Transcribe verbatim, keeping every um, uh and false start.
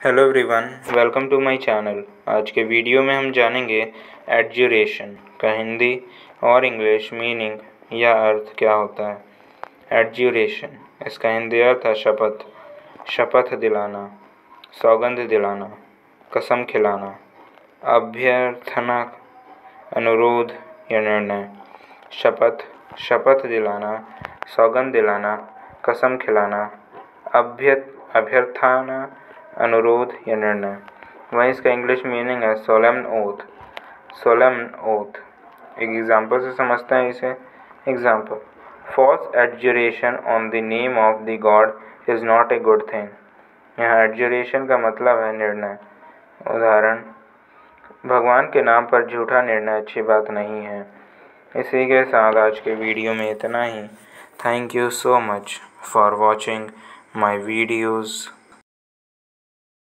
Hello everyone, welcome to my channel. आज के video में हम जानेंगे एड्जुरेशन का हिंदी और इंग्लिश मीनिंग या अर्थ क्या होता है। एड्जुरेशन, इसका हिंदी अर्थ है शपथ, शपथ दिलाना, सौगंध दिलाना, कसम खिलाना, अभ्यर्थना, अनुरोध या निर्णय। शपथ, शपथ दिलाना, सौगंध दिलाना, कसम खिलाना, अभ्य अभ्यर्थना, अनुरोध या निर्णय। वहीं इसका इंग्लिश मीनिंग है सोलेम्न ओथ, सोलेम्न ओथ। एक एग्जाम्पल से समझते हैं इसे। Example, false adjuration on the name of the god is not a good thing. यहाँ एडजुरेशन का मतलब है निर्णय। उदाहरण, भगवान के नाम पर झूठा निर्णय अच्छी बात नहीं है। इसी के साथ आज के वीडियो में इतना ही। Thank you so much for watching my videos.